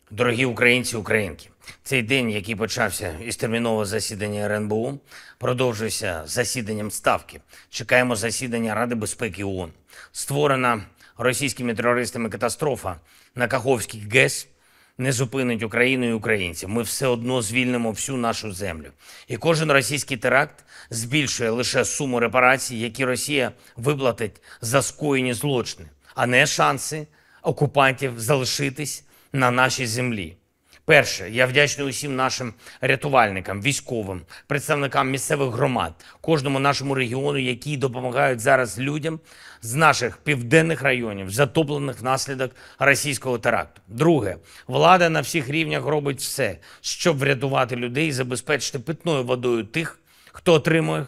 Дорогі українці, українки, цей день, який почався із термінового засідання РНБО, продовжується засіданням Ставки. Чекаємо засідання Ради безпеки ООН. Створена російськими терористами катастрофа на Каховській ГЕС не зупинить Україну і українців. Ми все одно звільнимо всю нашу землю. І кожен російський теракт збільшує лише суму репарацій, які Росія виплатить за скоєні злочини, а не шанси окупантів залишитись на нашій землі. Перше, я вдячний усім нашим рятувальникам, військовим, представникам місцевих громад, кожному нашому регіону, які допомагають зараз людям з наших південних районів, затоплених внаслідок російського теракту. Друге, влада на всіх рівнях робить все, щоб врятувати людей і забезпечити питною водою тих, хто отримує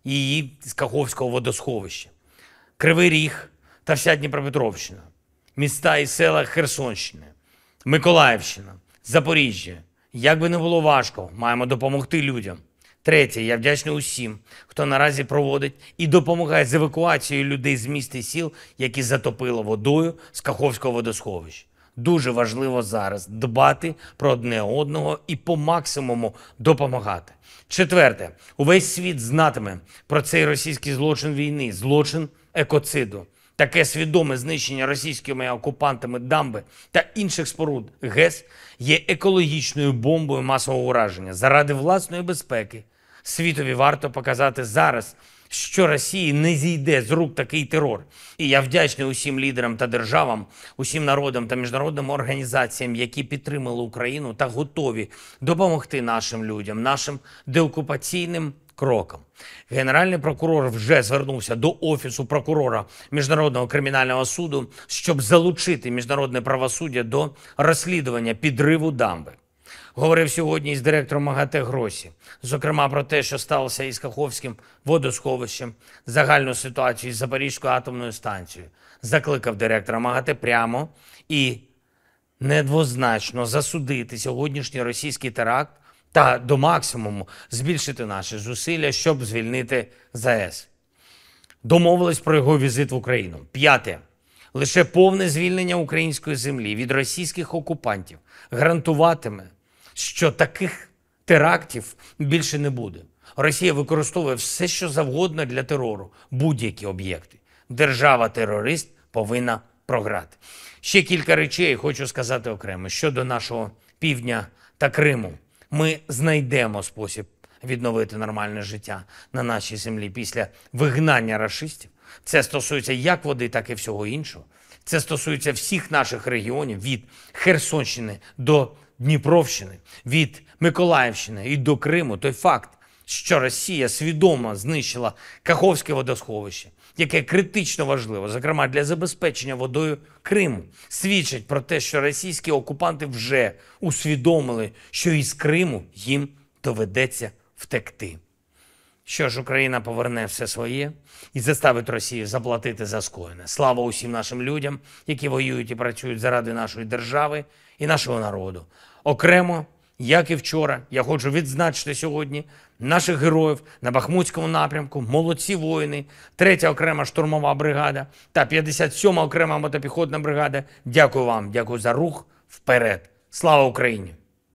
її з Каховського водосховища. Кривий Ріг та вся Дніпропетровщина, міста і села Херсонщини, Миколаївщина, Запоріжжя. Як би не було важко, маємо допомогти людям. Третє, я вдячний усім, хто наразі проводить і допомагає з евакуацією людей з міст і сіл, які затопило водою з Каховського водосховища. Дуже важливо зараз дбати про одне одного і по максимуму допомагати. Четверте, увесь світ знатиме про цей російський злочин війни, злочин екоциду. Таке свідоме знищення російськими окупантами дамби та інших споруд ГЕС є екологічною бомбою масового ураження. Заради власної безпеки світові варто показати зараз, що Росії не зійде з рук такий терор. І я вдячний усім лідерам та державам, усім народам та міжнародним організаціям, які підтримали Україну та готові допомогти нашим людям, нашим деокупаційним кроком. Генеральний прокурор вже звернувся до Офісу прокурора Міжнародного кримінального суду, щоб залучити міжнародне правосуддя до розслідування підриву дамби. Говорив сьогодні із директором МАГАТЕ Гросі, зокрема про те, що сталося із Каховським водосховищем, загальну ситуацію із Запорізькою атомною станцією. Закликав директора МАГАТЕ прямо і недвозначно засудити сьогоднішній російський теракт та до максимуму збільшити наші зусилля, щоб звільнити ЗАЕС. Домовились про його візит в Україну. П'яте. Лише повне звільнення української землі від російських окупантів гарантуватиме, що таких терактів більше не буде. Росія використовує все, що завгодно для терору, будь-які об'єкти. Держава-терорист повинна програти. Ще кілька речей хочу сказати окремо. Щодо нашого півдня та Криму. Ми знайдемо спосіб відновити нормальне життя на нашій землі після вигнання рашистів. Це стосується як води, так і всього іншого. Це стосується всіх наших регіонів, від Херсонщини до Дніпровщини, від Миколаївщини і до Криму. Той факт, що Росія свідомо знищила Каховське водосховище, яке критично важливо, зокрема для забезпечення водою Криму, свідчить про те, що російські окупанти вже усвідомили, що із Криму їм доведеться втекти. Що ж, Україна поверне все своє і заставить Росію заплатити за скоєне. Слава усім нашим людям, які воюють і працюють заради нашої держави і нашого народу. Окремо, як і вчора, я хочу відзначити сьогодні наших героїв на Бахмутському напрямку, молодці воїни, 3-я окрема штурмова бригада та 57-ма окрема мотопіхотна бригада. Дякую вам, дякую за рух вперед. Слава Україні!